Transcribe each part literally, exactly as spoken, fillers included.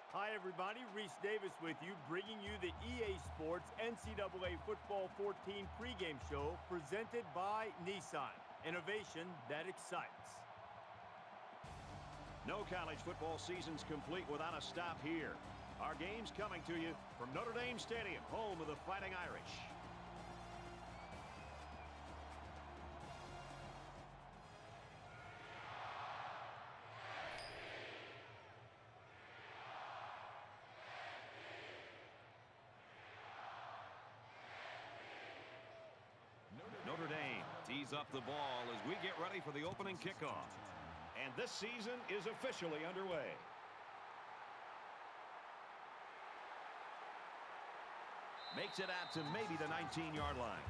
Hi, everybody. Reese Davis with you, bringing you the E A Sports N C double A Football fourteen pregame show presented by Nissan. Innovation that excites. No college football season's complete without a stop here. Our game's coming to you from Notre Dame Stadium, home of the Fighting Irish. Notre Dame tees up the ball as we get ready for the opening kickoff. And this season is officially underway. Makes it out to maybe the nineteen-yard line.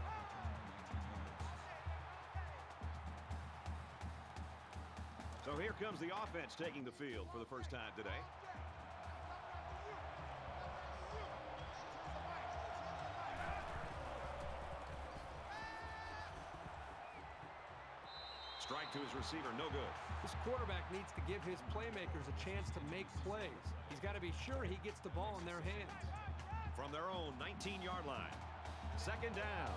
So here comes the offense taking the field for the first time today. Strike to his receiver, no good. This quarterback needs to give his playmakers a chance to make plays. He's got to be sure he gets the ball in their hands. From their own nineteen-yard line. Second down.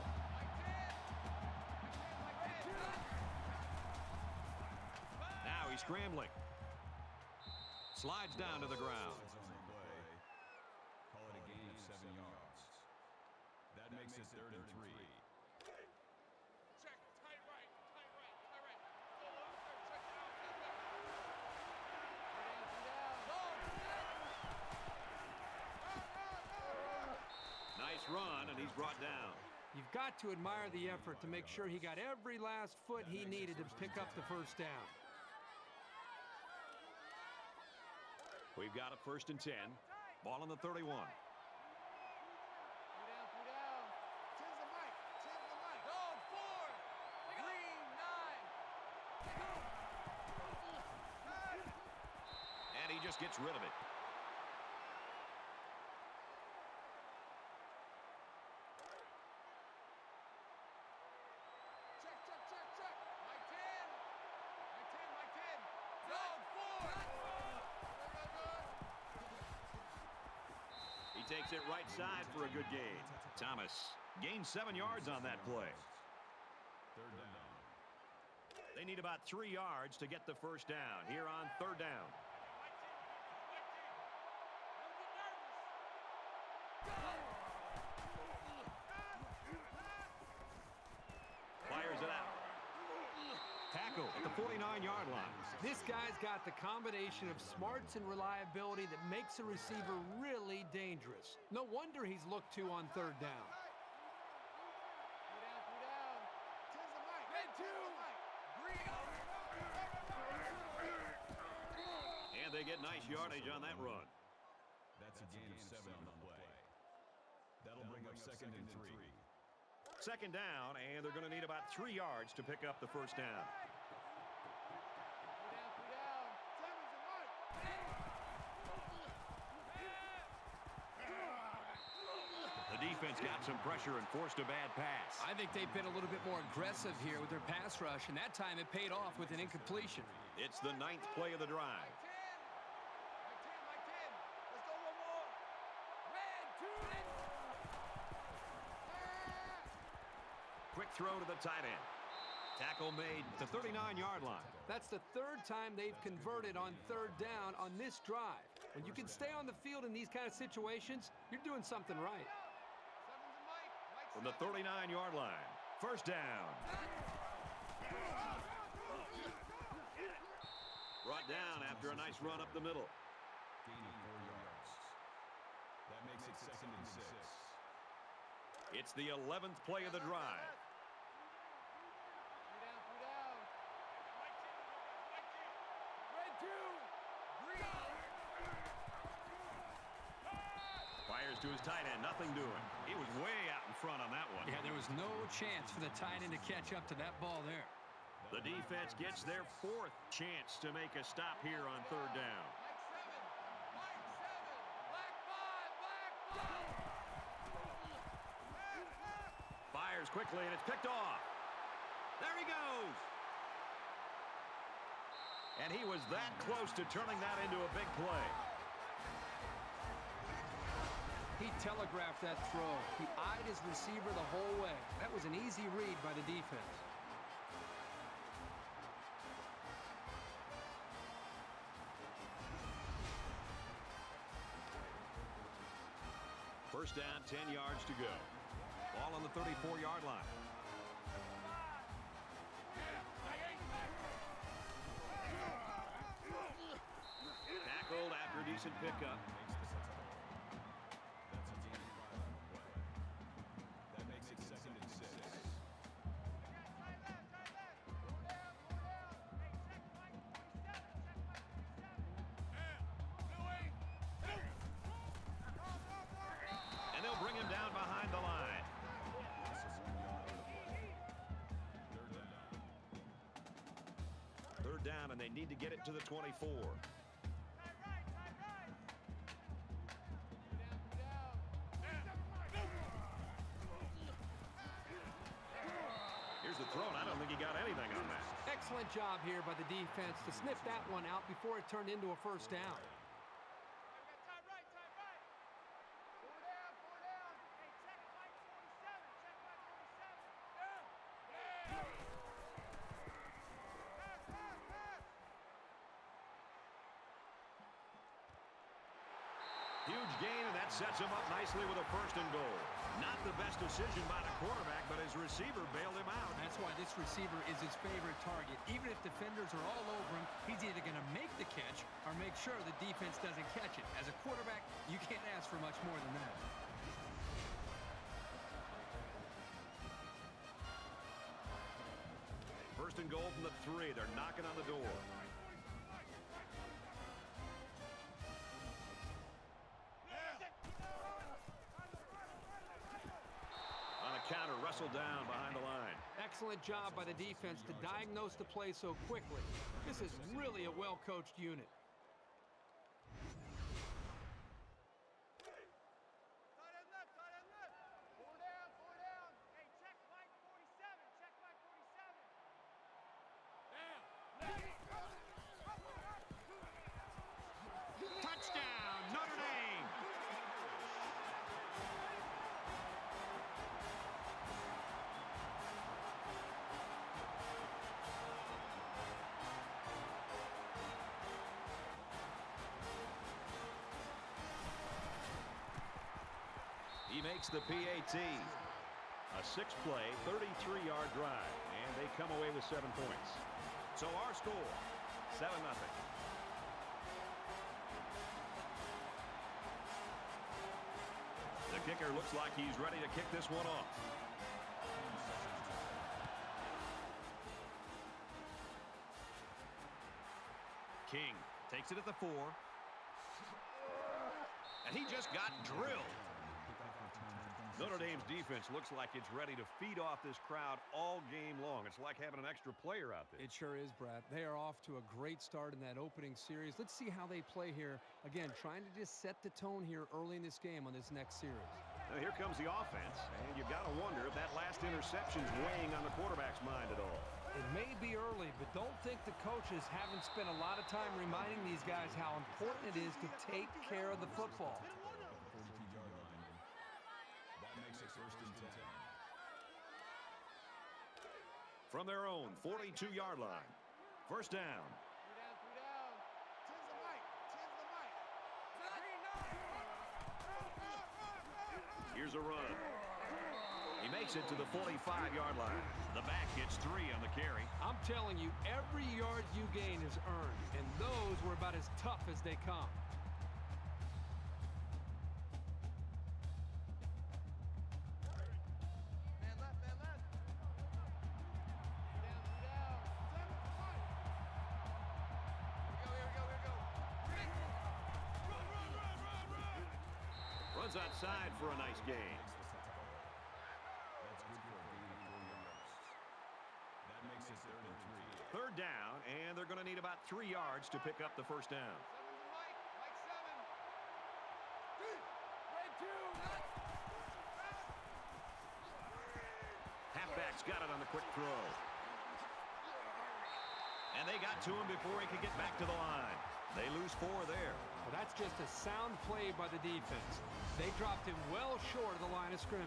Now he's scrambling. Slides down to the ground. Call it a gain of seven yards. That makes it third and three. Check, tight right, tight right, tight right. Full over, check it out, check it out. Nice run, and he's brought down. You've got to admire the effort to make sure he got every last foot he needed to pick up the first down. We've got a first and ten. Ball on the thirty-one. And he just gets rid of it. Check, check, check, check. Mike ten. Mike ten, Mike ten. Zone four. He takes it right side for a good gain. Thomas gains seven yards on that play. Third down. They need about three yards to get the first down here on third down. Fires it out. Tackle at the forty-nine-yard line. This guy's got the combination of smarts and reliability that makes a receiver really dangerous. No wonder he's looked to on third down. And they get nice yardage on that run. That's a gain of seven on the play. That'll bring up second and three. Second down, and they're going to need about three yards to pick up the first down. The defense got some pressure and forced a bad pass. I think they've been a little bit more aggressive here with their pass rush, and that time it paid off with an incompletion. It's the ninth play of the drive. Quick throw to the tight end. Tackle made at the thirty-nine-yard line. That's the third time they've converted on third down on this drive. When you can stay on the field in these kind of situations, you're doing something right. From the thirty-nine-yard line, first down. Brought down after a nice run up the middle. Gaining four yards. That makes it second and six. It's the eleventh play of the drive. Fires to his tight end, nothing doing. He was way out in front on that one. Yeah, there was no chance for the tight end to catch up to that ball there. The defense gets their fourth chance to make a stop here on third down. Fires quickly, and it's picked off. There he goes. And he was that close to turning that into a big play. He telegraphed that throw. He eyed his receiver the whole way. That was an easy read by the defense. First down, ten yards to go. Ball on the thirty-four yard line. Tackled after a decent pickup. That makes it second and six. And they'll bring him down behind the line. Third down, and they need to get it to the twenty-four. Here's the throw, and I don't think he got anything on that. Excellent job here by the defense to sniff that one out before it turned into a first down. Huge gain, and that sets him up nicely with a first and goal. Not the best decision by the quarterback, but his receiver bailed him out. That's why this receiver is his favorite target. Even if defenders are all over him, he's either going to make the catch or make sure the defense doesn't catch it. As a quarterback, you can't ask for much more than that. First and goal from the three. They're knocking on the door. Counter, Russell down behind the line. Excellent job by the defense to diagnose the play so quickly. This is really a well-coached unit. Touchdown, Notre Dame! He makes the P A T. A six-play, thirty-three yard drive, and they come away with seven points. So our score, seven nothing. The kicker looks like he's ready to kick this one off. King takes it at the four. And he just got drilled. Notre Dame's defense looks like it's ready to feed off this crowd all game long. It's like having an extra player out there. It sure is, Brad. They are off to a great start in that opening series. Let's see how they play here. Again, trying to just set the tone here early in this game on this next series. Now here comes the offense, and you've got to wonder if that last interception's weighing on the quarterback's mind at all. It may be early, but don't think the coaches haven't spent a lot of time reminding these guys how important it is to take care of the football. From their own forty-two yard line. First down. Here's a run. He makes it to the forty-five yard line. The back gets three on the carry. I'm telling you, every yard you gain is earned, and those were about as tough as they come. Runs outside for a nice gain. Third down, and they're going to need about three yards to pick up the first down. Halfback's got it on the quick throw. And they got to him before he could get back to the line. They lose four there. Well, that's just a sound play by the defense. They dropped him well short of the line of scrimmage.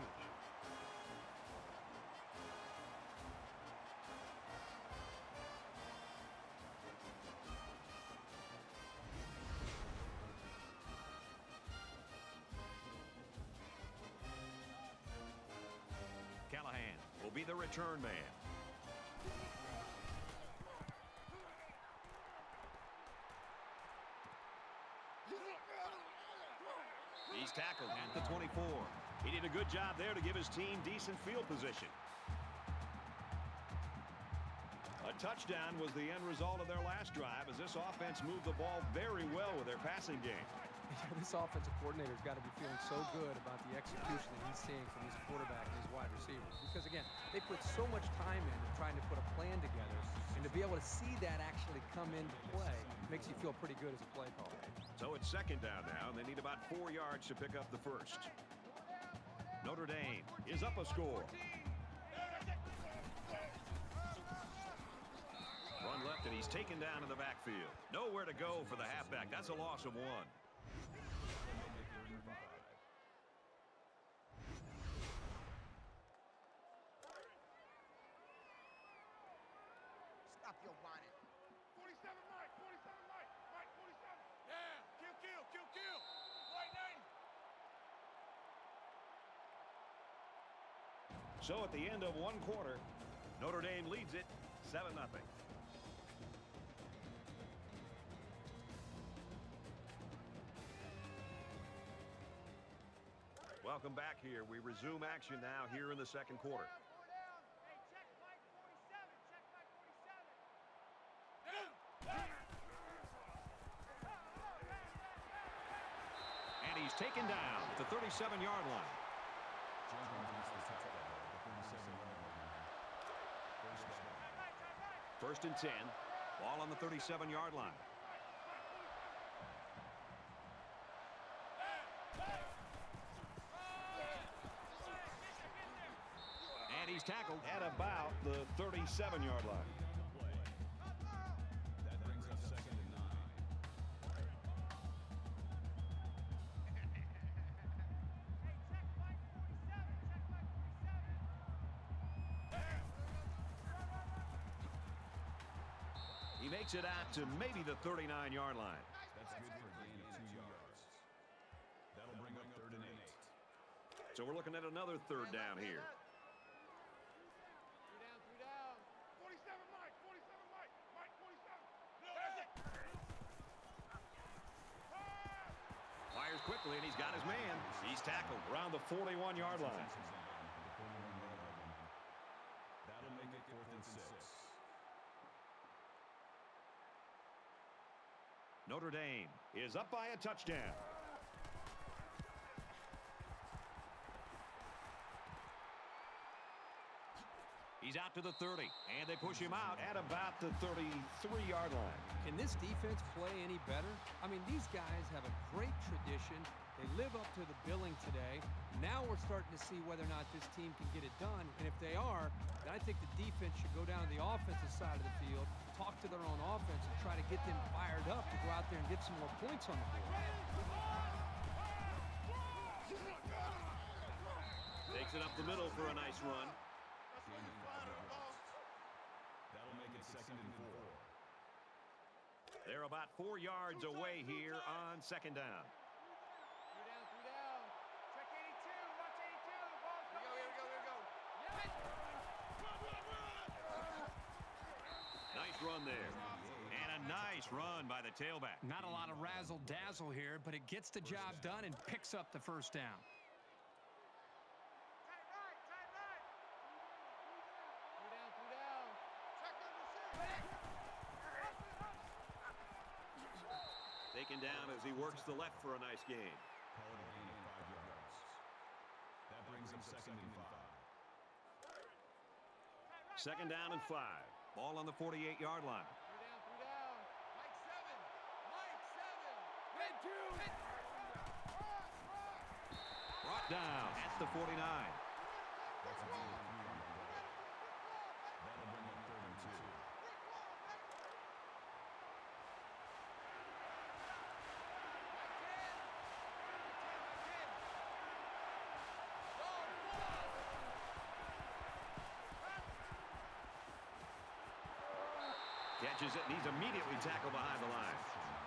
Callahan will be the return man. He's tackled at the twenty-four. He did a good job there to give his team decent field position. A touchdown was the end result of their last drive as this offense moved the ball very well with their passing game. This offensive coordinator's got to be feeling so good about the execution that he's seeing from his quarterback and his wide receivers. Because, again, they put so much time into trying to put a plan together, and to be able to see that actually come into play makes you feel pretty good as a play caller. So it's second down now, and they need about four yards to pick up the first. Notre Dame is up a score. Run left, and he's taken down in the backfield. Nowhere to go for the halfback. That's a loss of one. Stop your whining. forty-seven, Mike. forty-seven, Mike. Mike, forty-seven. Yeah. Kill, kill, kill, kill. Lightning. So at the end of one quarter, Notre Dame leads it seven nothing. Welcome back here. We resume action now here in the second quarter. Hey, check Mike forty-seven. Check Mike forty-seven. And he's taken down at the thirty-seven yard line. First and ten. Ball on the thirty-seven yard line. And he's tackled at about the thirty-seven yard line. That brings up second and nine. He makes it out to maybe the thirty-nine yard line. That's good for a gain of two yards. That'll bring up third and eight. So we're looking at another third down here. Three down, three down. forty-seven, Mike. forty-seven, Mike. Mike, forty-seven. Fires quickly, and he's got his man. He's tackled around the forty-one yard line. That'll make it fourth and six. Notre Dame is up by a touchdown. He's out to the thirty, and they push him out at about the thirty-three yard line. Can this defense play any better? I mean, these guys have a great tradition. They live up to the billing today. Now we're starting to see whether or not this team can get it done. And if they are, then I think the defense should go down to the offensive side of the field, talk to their own offense, and try to get them fired up to go out there and get some more points on the board. Takes it up the middle for a nice run. That'll make it second and four. They're about four yards away here on second down. Three down, three down. Check eighty-two. Watch eighty-two. Ball's coming. Here we go, here we go, here we go. Nice run there. And a nice run by the tailback. Not a lot of razzle-dazzle here, but it gets the job done and picks up the first down. Tight right, tight right. Three down, three down. Check the receiver. Taken down as he works the left for a nice gain. Call it a gain of five yards. That brings him second and five. Second down and five. Ball on the forty-eight yard line. Three down, three down. Mike seven. Mike seven. Red two. Brought down at the forty-nine. That's a gain of three on the play. That'll bring up third and two. Catches it, and he's immediately tackled behind the line.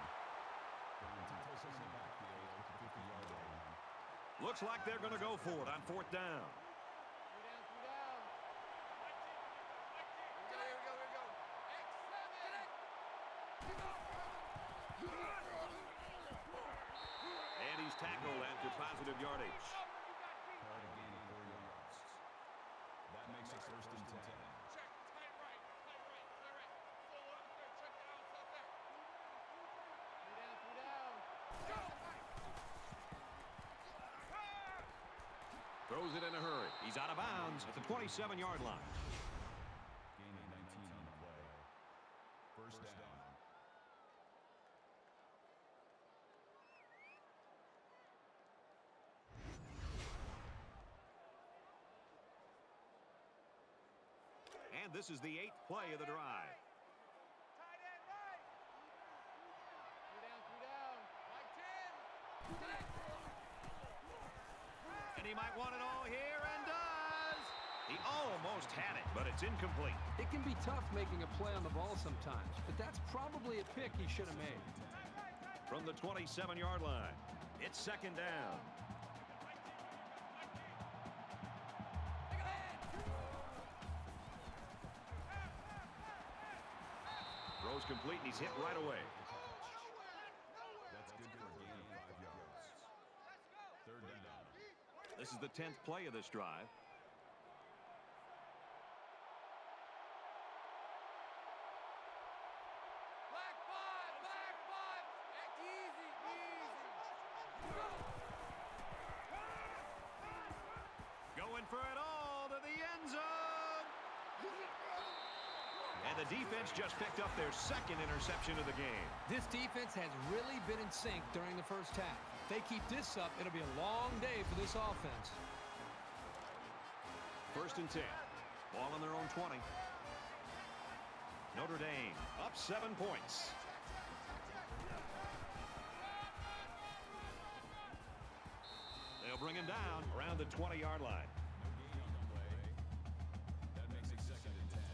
Looks like they're going to go for it on fourth down. And he's tackled after positive yardage. That makes it first and ten. Throws it in a hurry. He's out of bounds at the twenty-seven yard line. Gaining nineteen on the play. First down. And this is the eighth play of the drive. Tight end right. Three down, three down. Like ten. And he might want it all here, and does. He almost had it, but it's incomplete. It can be tough making a play on the ball sometimes, but that's probably a pick he should have made. From the twenty-seven yard line, it's second down. Throws complete, and he's hit right away. That's good for a gain of five yards. Third down. This is the tenth play of this drive. Black five, black five. Easy, easy. Going for it all to the end zone. And the defense just picked up their second interception of the game. This defense has really been in sync during the first half. If they keep this up, it'll be a long day for this offense. First and ten. Ball on their own twenty. Notre Dame up seven points. They'll bring him down around the twenty yard line. No gain on the play. That makes it second and ten.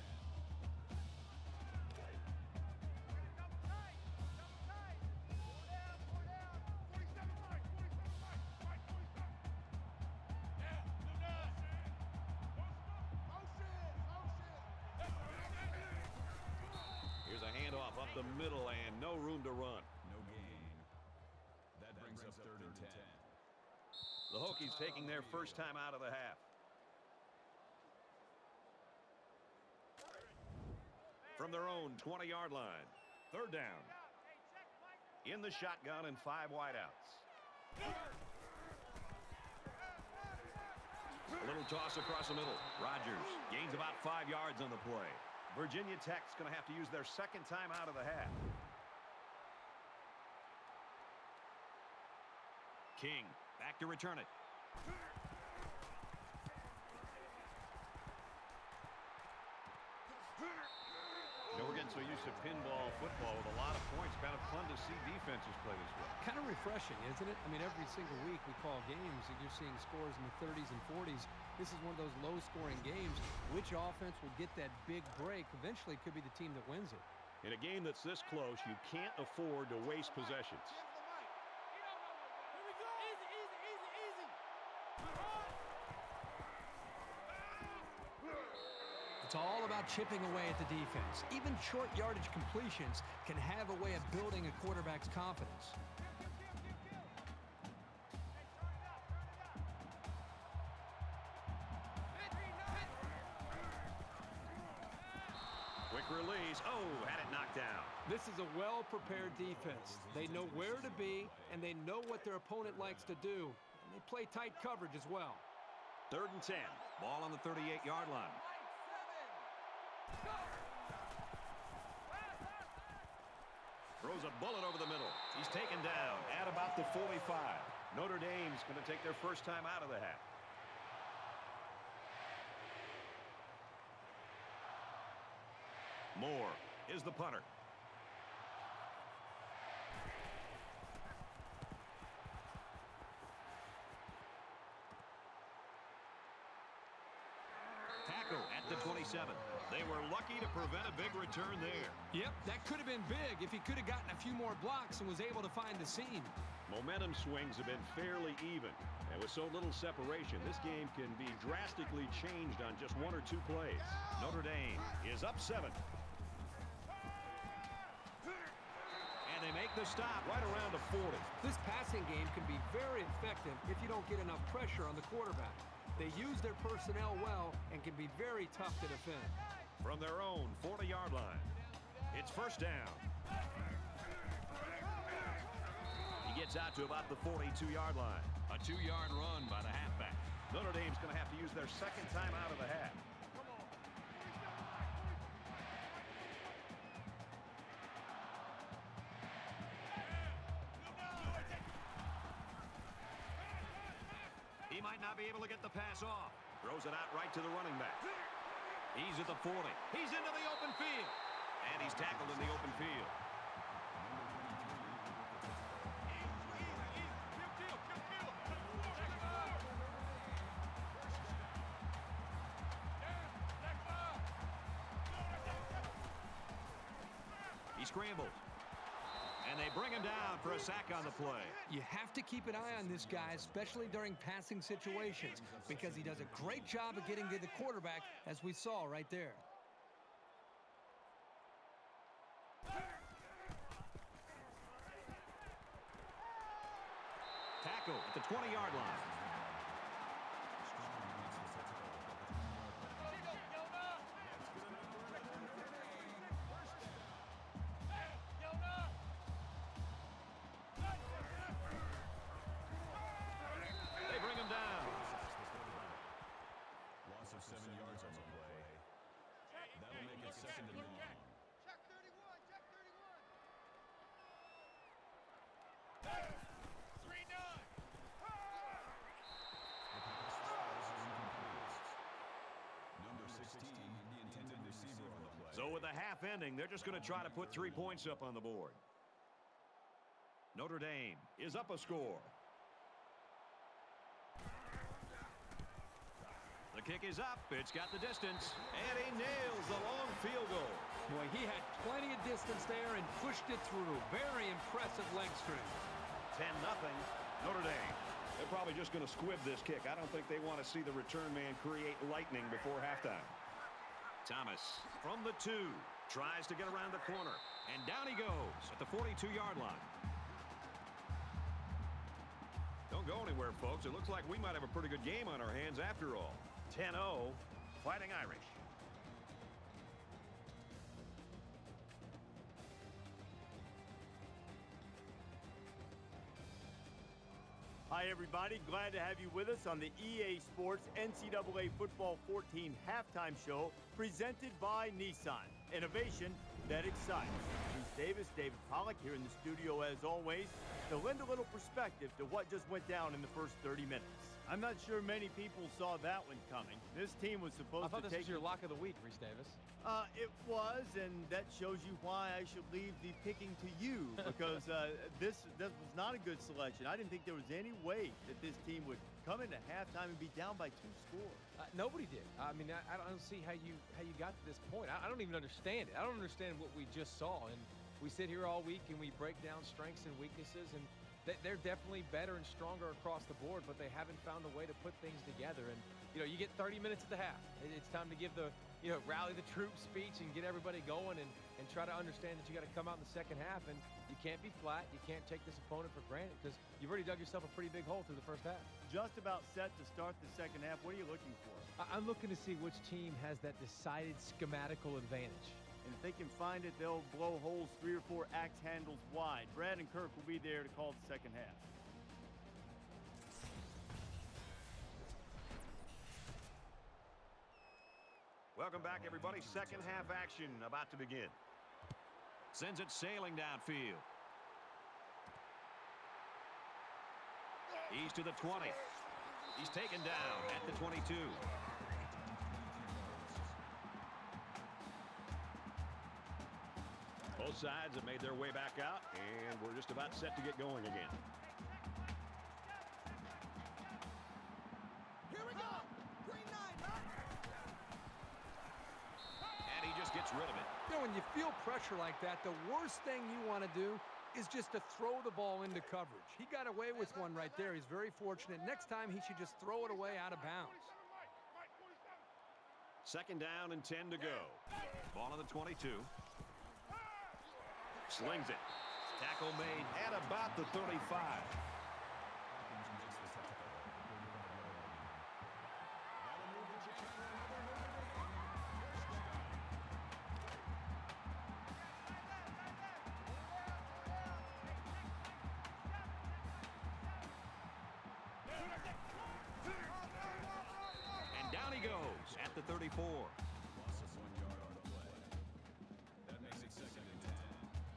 Double tight, double tight. Four down, four down. forty-seven right, forty-seven right. Right, forty-seven. Yeah, do that. Motion, motion. Here's a handoff up the middle and no room to run. No gain. That brings up third and ten. The Hokies taking their first time out of the half. From their own twenty yard line. Third down. In the shotgun and five wideouts. A little toss across the middle. Rodgers gains about five yards on the play. Virginia Tech's going to have to use their second time out of the half. King back to return it. You know, we're getting so used to pinball football with a lot of points. Kind of fun to see defenses play this way. Kind of refreshing, isn't it? I mean, every single week we call games and you're seeing scores in the thirties and forties. This is one of those low-scoring games. Which offense will get that big break eventually could be the team that wins it. In a game that's this close, you can't afford to waste possessions. Here we go. Easy, easy, easy, easy. It's all about chipping away at the defense. Even short yardage completions can have a way of building a quarterback's confidence. Quick release. Oh, had it knocked down. This is a well-prepared defense. They know where to be, and they know what their opponent likes to do. And they play tight coverage as well. Third and ten. Ball on the thirty-eight yard line. Throws a bullet over the middle. He's taken down at about the forty-five. Notre Dame's going to take their first time out of the half. Moore is the punter. Tackle at the twenty-seven. They were lucky to prevent a big return there. Yep, that could have been big if he could have gotten a few more blocks and was able to find the seam. Momentum swings have been fairly even. And with so little separation, this game can be drastically changed on just one or two plays. Notre Dame is up seven. And they make the stop right around the forty. This passing game can be very effective if you don't get enough pressure on the quarterback. They use their personnel well and can be very tough to defend. From their own forty-yard line, it's first down. He gets out to about the forty-two-yard line. A two-yard run by the halfback. Notre Dame's going to have to use their second time out of the half. He might not be able to get the pass off. Throws it out right to the running back. He's at the forty. He's into the open field. And he's tackled in the open field. He scrambles. And they bring him down for a sack on the play. You have to keep an eye on this guy, especially during passing situations, because he does a great job of getting to the quarterback, as we saw right there. Tackle at the twenty-yard line. So with the half ending, they're just going to try to put three points up on the board. Notre Dame is up a score. The kick is up. It's got the distance. And he nails the long field goal. Boy, he had plenty of distance there and pushed it through. Very impressive leg strength. ten nothing Notre Dame. They're probably just going to squib this kick. I don't think they want to see the return man create lightning before halftime. Thomas from the two tries to get around the corner, and down he goes at the forty-two-yard line. Don't go anywhere, folks. It looks like we might have a pretty good game on our hands after all. ten oh, Fighting Irish. Hi, everybody. Glad to have you with us on the E A Sports N C double A Football fourteen halftime show presented by Nissan. Innovation that excites. Reese Davis, David Pollack here in the studio as always to lend a little perspective to what just went down in the first thirty minutes. I'm not sure many people saw that one coming. This team was supposed I thought to this take... was your lock of the week, Reese Davis. Uh, it was, and that shows you why I should leave the picking to you, because uh, this, this was not a good selection. I didn't think there was any way that this team would come into halftime and be down by two scores. Uh, nobody did. I mean, I, I don't see how you how you got to this point. I, I don't even understand it. I don't understand what we just saw. And we sit here all week and we break down strengths and weaknesses, and they, they're definitely better and stronger across the board, but they haven't found a way to put things together. And you know, you get thirty minutes at the half. It, it's time to give the you know rally the troops speech and get everybody going, and and try to understand that you got to come out in the second half, and you can't be flat. You can't take this opponent for granted, because you've already dug yourself a pretty big hole through the first half. Just about set to start the second half. What are you looking for? I- I'm looking to see which team has that decided schematical advantage. And if they can find it, they'll blow holes three or four axe handles wide. Brad and Kirk will be there to call the second half. Welcome back, everybody. Second half action about to begin. Sends it sailing downfield. He's to the twenty. He's taken down at the twenty-two. Both sides have made their way back out, and we're just about set to get going again. Here we go. Green nine. when you feel pressure like that, the worst thing you want to do is just to throw the ball into coverage. He got away with one right there. He's very fortunate. Next time, he should just throw it away out of bounds. Second down and ten to go. Ball on the twenty-two. Slings it. Tackle made at about the thirty-five. And down he goes at the thirty-four. Loss of one yard on the play. That makes it second and ten.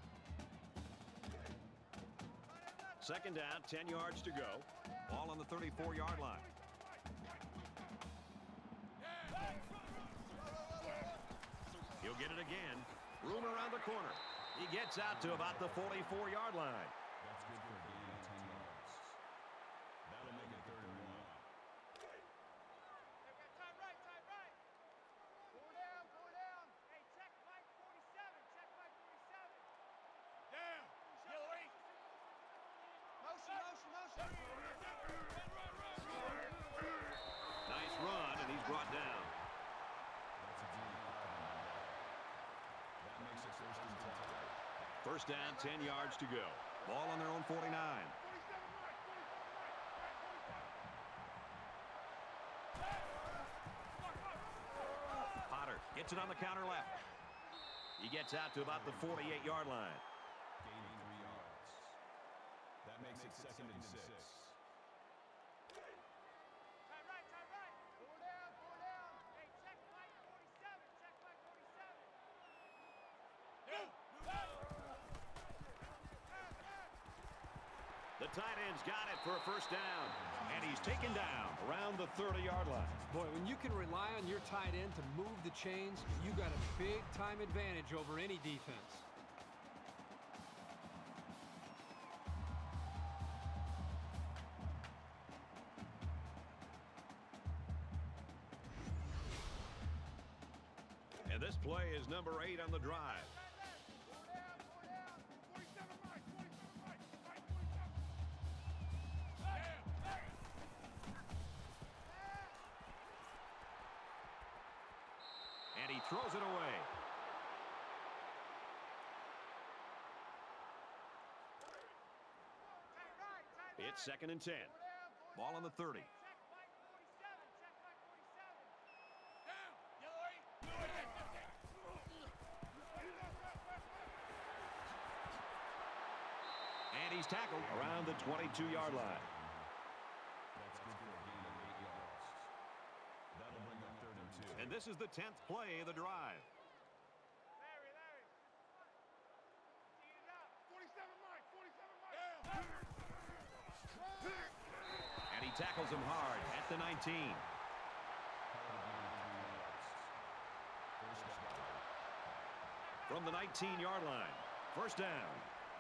Second down, ten yards to go. Ball on the thirty-four-yard line. He'll get it again. Room around the corner. He gets out to about the forty-four-yard line. That's good for a gain of ten yards. That'll make it third and one. Nice run, and he's brought down. That's a deep. That makes it first and ten. First down, ten yards to go. Ball on their own forty-nine. Potter gets it on the counter left. He gets out to about the forty-eight-yard line. Gain of three yards. That makes it second and six. The tight end's got it for a first down. And he's taken down around the thirty-yard line. Boy, when you can rely on your tight end to move the chains, you got a big-time advantage over any defense. And this play is number eight on the drive. And he throws it away. It's second and ten. Ball on the thirty. And he's tackled around the twenty-two-yard line. That's good for a gain of eight yards. That'll bring up third and two. And this is the tenth play of the drive. And he tackles him hard at the nineteen. From the nineteen-yard line. First down.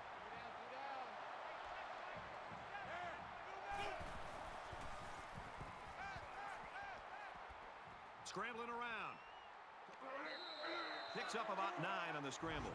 Scrambling around. Picks up about nine on the scramble.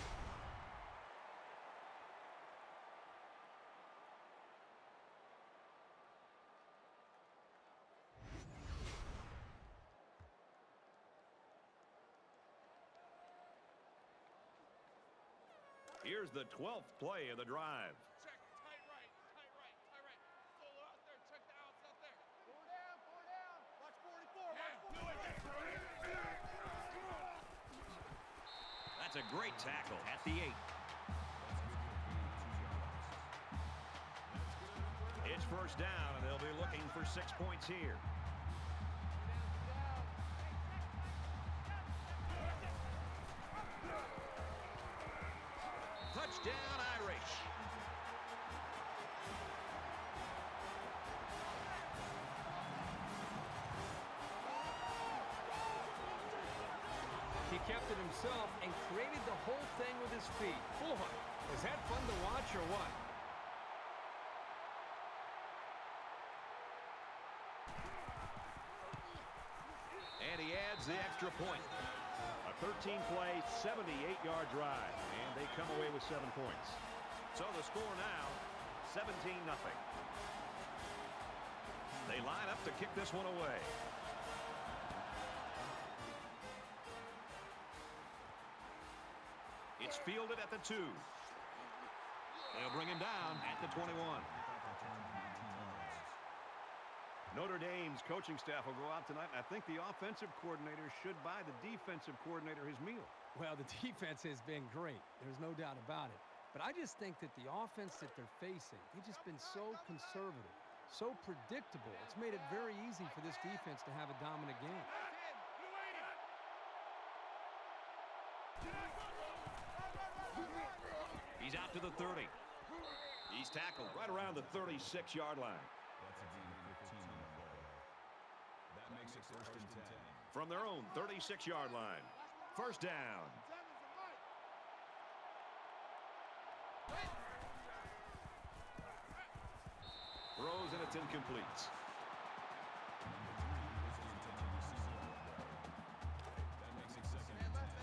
Here's the twelfth play of the drive. Check, tight right, tight right, tight right. Solo out there, check the outs out there. Four down, four down. Watch forty-four, watch forty-four. That's a great tackle at the eight. It's first down, and they'll be looking for six points here. Touchdown, Irish. He kept it himself and created the whole thing with his feet. Boy, was that fun to watch or what? And he adds the extra point. A thirteen play, seventy-eight yard drive, and they come away with seven points. So the score now, seventeen nothing. They line up to kick this one away. It's fielded at the two. They'll bring him down at the twenty-one. Notre Dame's coaching staff will go out tonight, and I think the offensive coordinator should buy the defensive coordinator his meal. Well, the defense has been great. There's no doubt about it. But I just think that the offense that they're facing, they've just been so conservative, so predictable. It's made it very easy for this defense to have a dominant game. He's out to the thirty. He's tackled right around the thirty-six yard line. That's a gain of fifteen on the play. That makes it first and ten. From their own thirty-six yard line. First down. Throws and it's incomplete. That makes it second and ten.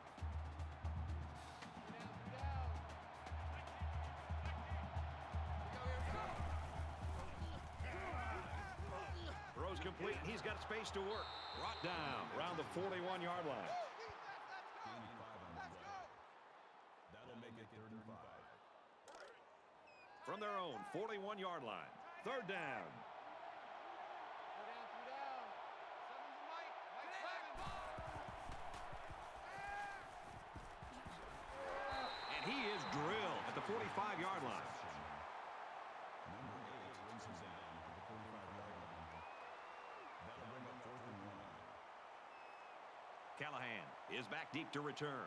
Throws complete. He's got space to work. Brought down around the forty-one yard line. Gain of five on the play. That'll make it third and five. From their own forty-one yard line. Third down. And he is drilled at the forty-five yard line. Number eight brings him down to the forty-five yard line. That'll bring up fourth and one. Callahan is back deep to return.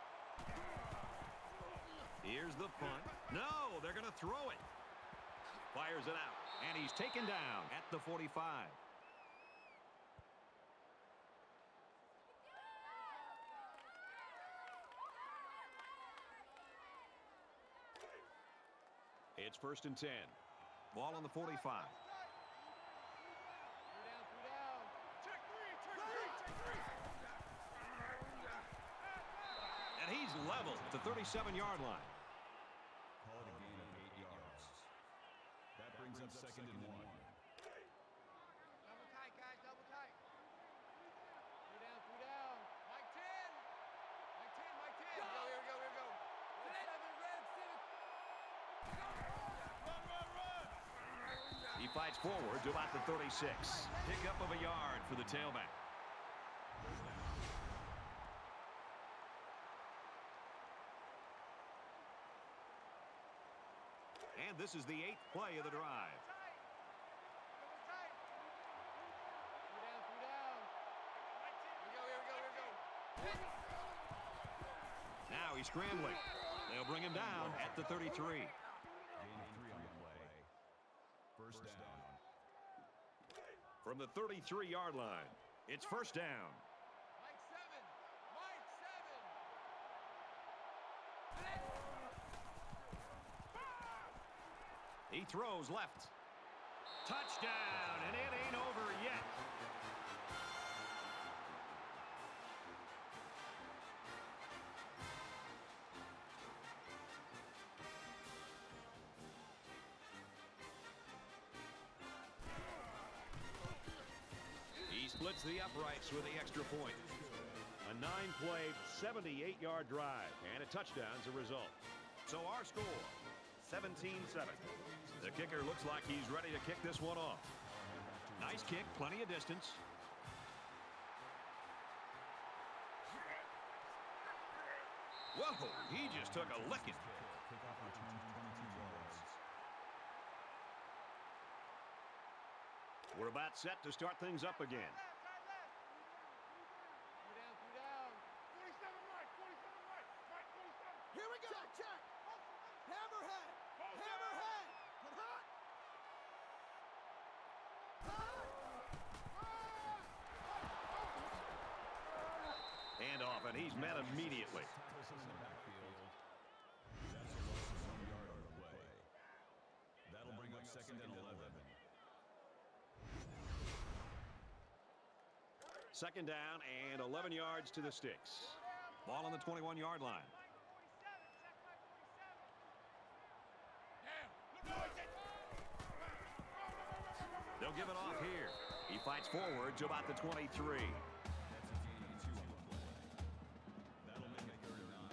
Here's the punt. No, they're going to throw it. Fires it out, and he's taken down at the forty-five. It's first and ten. Ball on the forty-five. And he's level at the thirty-seven yard line. Call it a gain of eight yards. That brings up second and one. Double tight, guys, double tight. Three down, three down. Mike ten. Mike ten, Mike ten. Here we go, here we go, here we go. Seven, red, seven. Run, run, run. He fights forward to about the thirty-six. Pickup of a yard for the tailback. And this is the eighth play of the drive. Double tight. Three down, three down. Here we go, here we go, here we go. Now he's scrambling. They'll bring him down at the thirty-three. Gain of three on the play. First down. From the thirty-three yard line, it's first down. Mike seven. Mike seven. He throws left. Touchdown, and it ain't over yet. He splits the uprights with the extra point. A nine-play, seventy-eight yard drive, and a touchdown as a result. So our score, seventeen seven. The kicker looks like he's ready to kick this one off. Nice kick, plenty of distance. Whoa, he just took a licking. Kickoff return twenty-two yards. We're about set to start things up again. Three down, three down. forty-seven, Mike. forty-seven, Mike. Mike, forty-seven. Here we go. Check, check. Hammerhead. Hammerhead. Get hot. Hand off, and he's met immediately. Tackles him in the backfield. That's a loss of one yard on the play. That'll bring up second and eleven. Second down and eleven yards to the sticks. Ball on the twenty-one-yard line. They'll give it off here. He fights forward to about the twenty-three. That'll make it third and nine.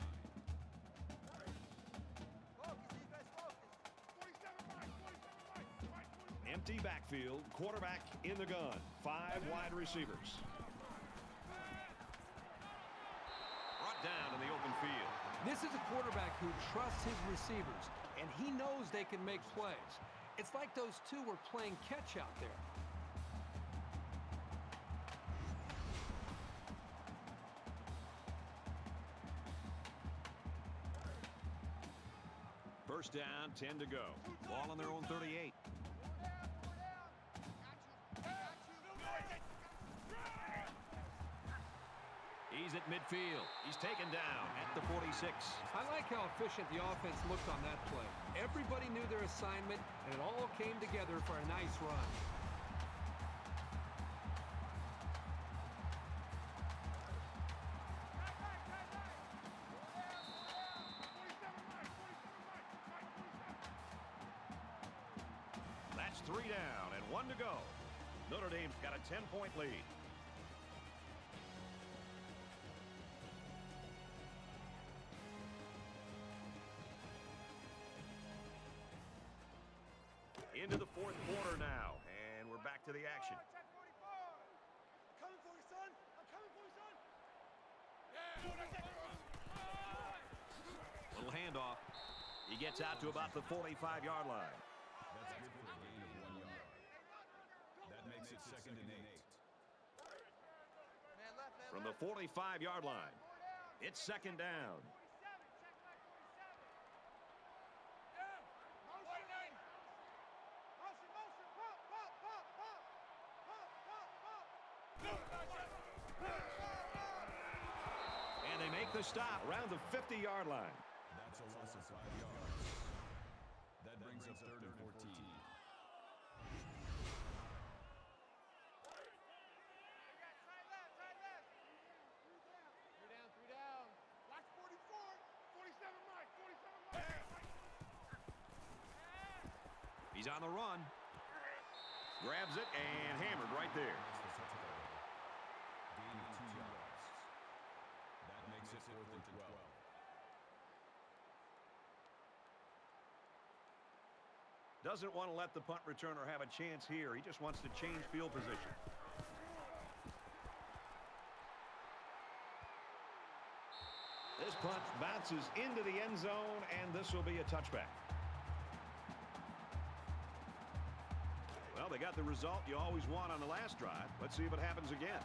Empty backfield, quarterback in the gun. Five wide receivers. Brought down in the open field. This is a quarterback who trusts his receivers, and he knows they can make plays. It's like those two were playing catch out there. First down, ten to go. Ball on their own thirty-eight. He's at midfield. He's taken down at the forty-six. I like how efficient the offense looked on that play. Everybody knew their assignment, and it all came together for a nice run. That's three down and one to go. Notre Dame's got a ten-point lead. Into the fourth quarter now, and we're back to the action. Coming for you, son. I'm coming for you, son. Little handoff. He gets out to about the forty-five-yard line. That's good for a gain of one yard. That makes it second and eight. From the forty-five-yard line, it's second down. And they make the stop around the fifty-yard line. That's a loss of five yards. That brings up third and fourteen. He's on the run. Grabs it and hammered right there. Gain of two yards. That makes it fourth and twelve. Doesn't want to let the punt returner have a chance here. He just wants to change field position. This punt bounces into the end zone, and this will be a touchback. Well, they got the result you always want on the last drive. Let's see if it happens again.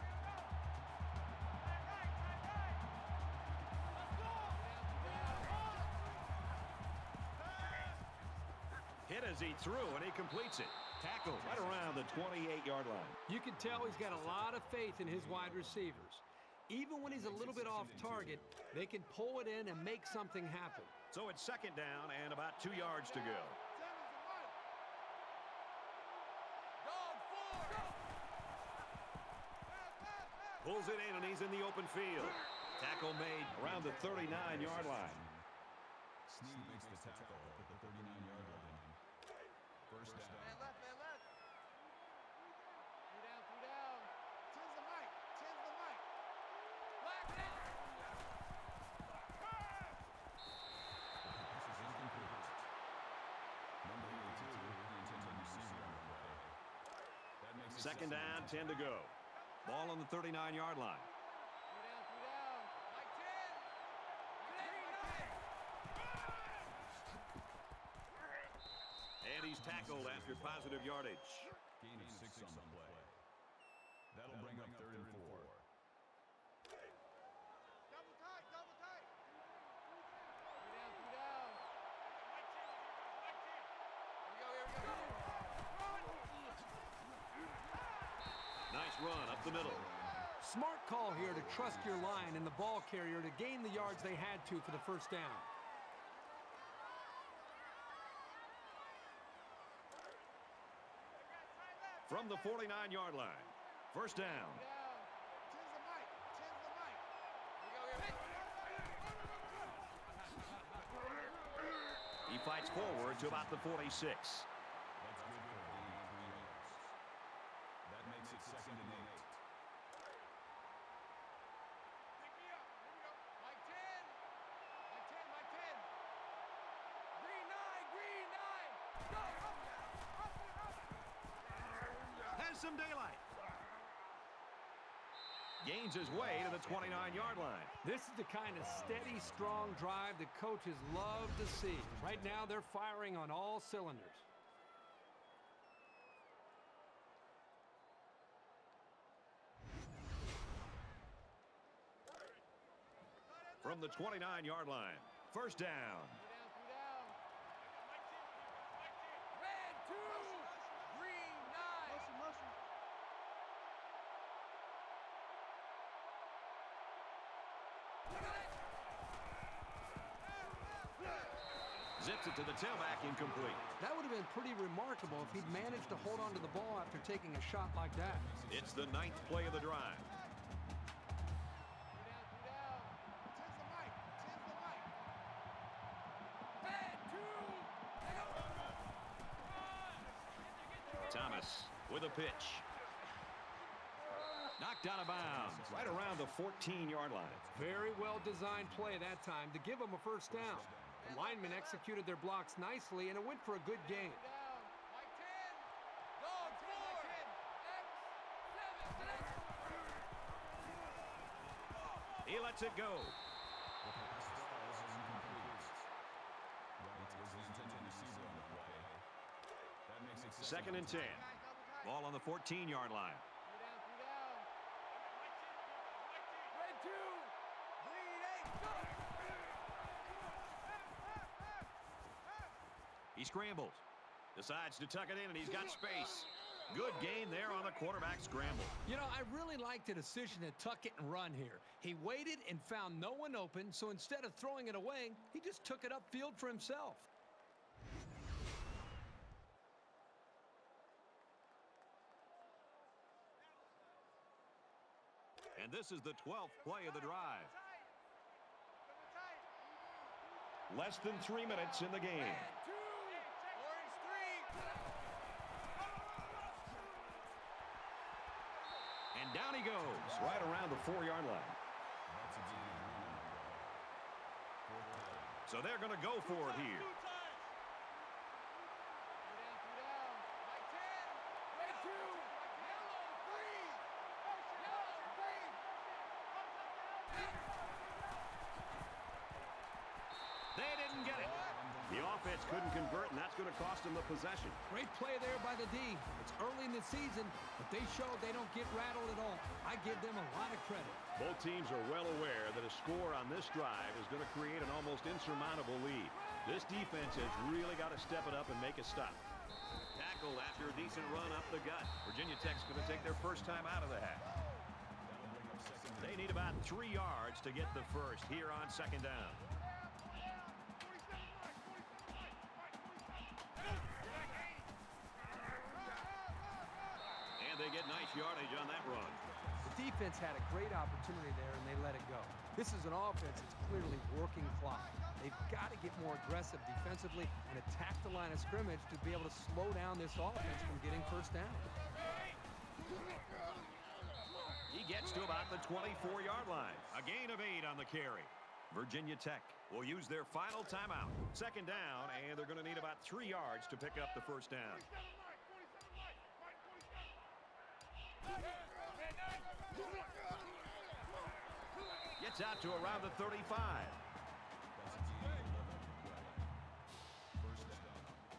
Hit as he threw, and he completes it. Tackled right around the twenty-eight-yard line. You can tell he's got a lot of faith in his wide receivers. Even when he's a little bit off target, they can pull it in and make something happen. So it's second down and about two yards to go. Pulls it in, and he's in the open field. Tackle made around the thirty-nine-yard line. Snead makes the tackle at the thirty-nine-yard line. First down. Man left, man left. Three down, three down. Tens the mic, tens the mic. Black down. This is incomplete. Number eighty-two, the intended receiver on the play. That makes it Second down, ten to go. Ball on the thirty-nine-yard line. Three down, three down. Mike ten. And he's tackled after positive yardage. Gain of six on the play. That'll bring up third and four. Double tight, double tight. Three down, three down. Mike ten. Mike ten. Here we go, here we go. Nice run up the middle. Smart call here to trust your line and the ball carrier to gain the yards they had to for the first down. From the forty-nine-yard line. First down. Tens the mic, tens the mic. Here we go, here we go. fights forward to about the forty-six. That's good for the three yards. That makes it second and eight. Pick me up. Here we go. Mike ten. Mike ten, Mike ten. Green nine, green nine. Go. Has some daylight. Gains his way to the twenty-nine yard line. This is the kind of steady, strong drive that coaches love to see. Right now, they're firing on all cylinders. From the twenty-nine yard line. First down. Three down, three down. Red two. Green nine. Motion, motion. Zips it to the tailback, incomplete. That would have been pretty remarkable if he'd managed to hold on to the ball after taking a shot like that. It's the ninth play of the drive. Three down, three down. Ten's the mic. Ten's the mic. Red two. Thomas with a pitch. Knocked out of bounds right around the fourteen yard line. Very well designed play that time to give them a first down. The linemen executed their blocks nicely, and it went for a good game. Down. Mike ten. Go, four. X, seven, He lets it go. The pass falls incomplete. Wright was intended to receive on the play. That makes it Second and ten. Ball on the fourteen yard line. Three down, three down. Red two. Green eight. Go. He scrambles. Decides to tuck it in, and he's got space. Good gain there on the quarterback scramble. You know, I really like the decision to tuck it and run here. He waited and found no one open, so instead of throwing it away, he just took it upfield for himself. And this is the twelfth play of the drive. Less than three minutes in the game. Red two. Orange three. And down he goes, right around the four yard line. That's a gain of one on the play. Fourth down. So they're going to go for it here. Three down, three down. Mike ten. Red two. Yellow three. Yellow three. They didn't get it. The offense couldn't convert, and that's going to cost them the possession. Great play there by the D. It's early in the season, but they showed they don't get rattled at all. I give them a lot of credit. Both teams are well aware that a score on this drive is going to create an almost insurmountable lead. This defense has really got to step it up and make a stop. Tackled after a decent run up the gut. Virginia Tech's going to take their first time out of the half. That'll bring up second and They need about three yards to get the first here on second down. And they get nice yardage on that run. The defense had a great opportunity there, and they let it go. This is an offense that's clearly working clock. They've got to get more aggressive defensively and attack the line of scrimmage to be able to slow down this offense from getting first down. He gets to about the twenty-four yard line. A gain of eight on the carry. Virginia Tech will use their final timeout. Second down, and they're going to need about three yards to pick up the first down. Gets out to around the thirty-five. That's a gain of eleven on the play. First down.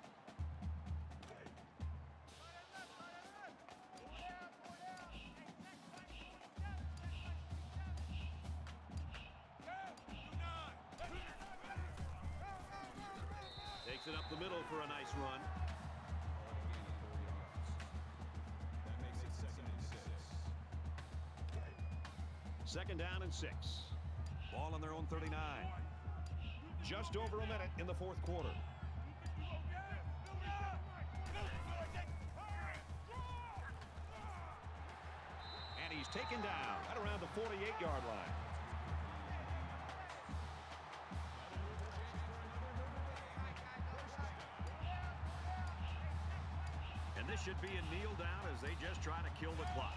Takes it up the middle for a nice run. That makes it second and six. Second down and six. Ball on their own thirty-nine. Just over a minute in the fourth quarter. And he's taken down right around the forty-eight yard line. this should be a kneel down as they just try to kill the clock.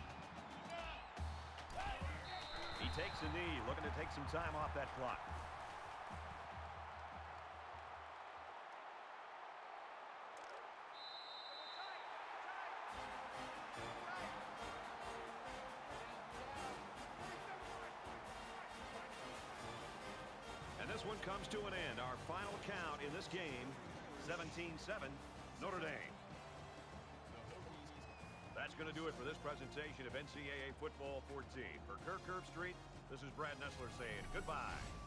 He takes a knee, looking to take some time off that clock. And this one comes to an end. Our final count in this game, seventeen seven, Notre Dame. That's going to do it for this presentation of N C double A Football fourteen. For Kirk Herbstreit, this is Brad Nessler saying goodbye.